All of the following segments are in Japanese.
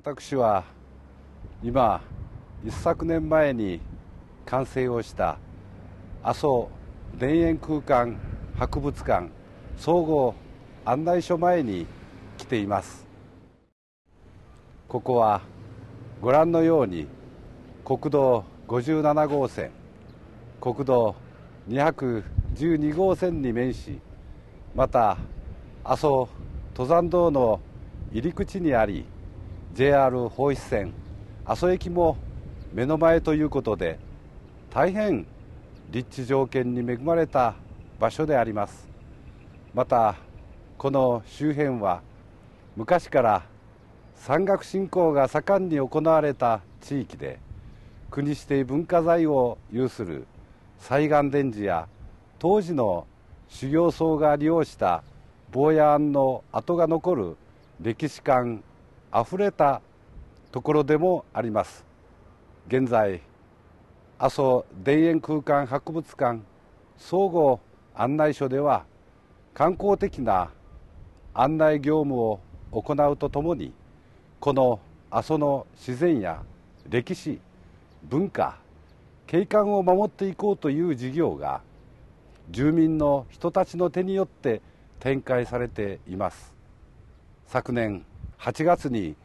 私は今一昨年前に完成をした阿蘇田園空間博物館総合案内所前に来ています。ここはご覧のように国道57号線、国道212号線に面し、また阿蘇登山道の入り口にあり、 JR 豊肥線阿蘇駅も目の前ということで、大変立地条件に恵まれた場所であります。またこの周辺は昔から山岳信仰が盛んに行われた地域で、国指定文化財を有する西岸伝寺や当時の修行僧が利用した坊や庵の跡が残る歴史感あふれたところでもあります。現在阿蘇田園空間博物館総合案内所では、観光的な案内業務を行うとともに、この阿蘇の自然や歴史、文化、景観を守っていこうという事業が住民の人たちの手によって展開されています。昨年8月に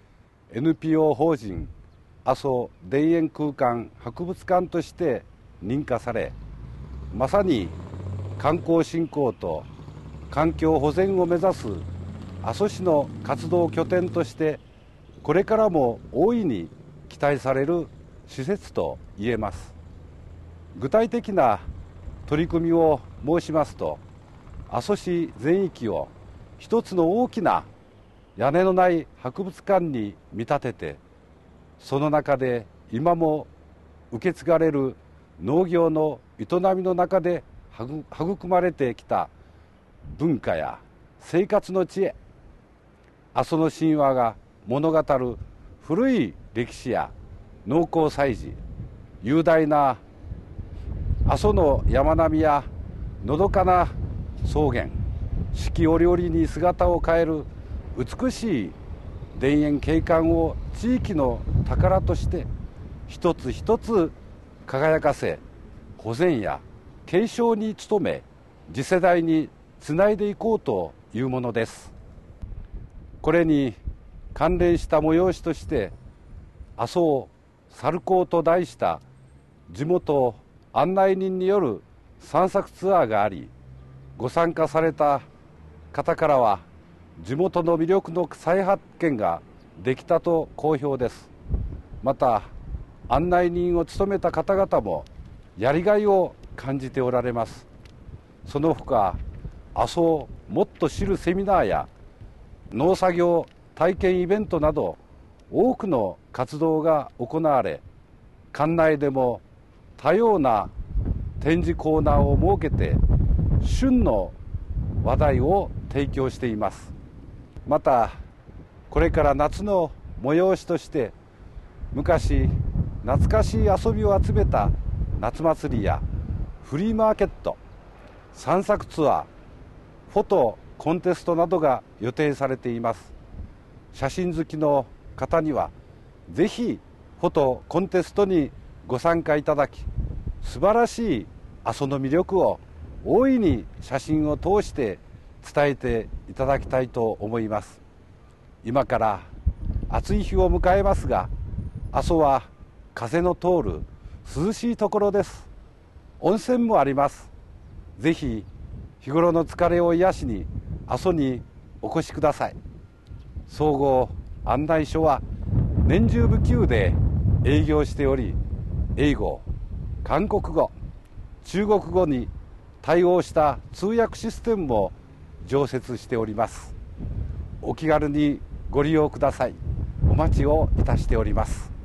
NPO 法人阿蘇田園空間博物館として認可され、まさに観光振興と環境保全を目指す阿蘇市の活動拠点として、これからも大いに期待される施設と言えます。具体的な取り組みを申しますと、阿蘇市全域を一つの大きな屋根のない博物館に見立てて、その中で今も受け継がれる農業の営みの中で育まれてきた文化や生活の知恵、阿蘇の神話が物語る古い歴史や農耕祭事、雄大な阿蘇の山並みやのどかな草原、四季折々に姿を変える美しい田園景観を地域の宝として一つ一つ輝かせ、保全や継承に努め、次世代につないでいこうというものです。これに関連した催しとして、阿蘇猿行と題した地元案内人による散策ツアーがあり、ご参加された方からは地元の魅力の再発見ができたと好評です。また案内人を務めた方々もやりがいを感じておられます。その他、阿蘇をもっと知るセミナーや農作業体験イベントなど多くの活動が行われ、館内でも多様な展示コーナーを設けて旬の話題を提供しています。またこれから夏の催しとして、昔懐かしい遊びを集めた夏祭りやフリーマーケット、散策ツアー、フォトコンテストなどが予定されています。写真好きの方にはぜひフォトコンテストにご参加いただき、素晴らしい阿蘇の魅力を大いに写真を通して伝えていただきたいと思います。今から暑い日を迎えますが、阿蘇は風の通る涼しいところです。温泉もあります。ぜひ日頃の疲れを癒しに阿蘇にお越しください。総合案内所は年中無休で営業しており、英語、韓国語、中国語に対応した通訳システムも常設しております。お気軽にご利用ください。お待ちをいたしております。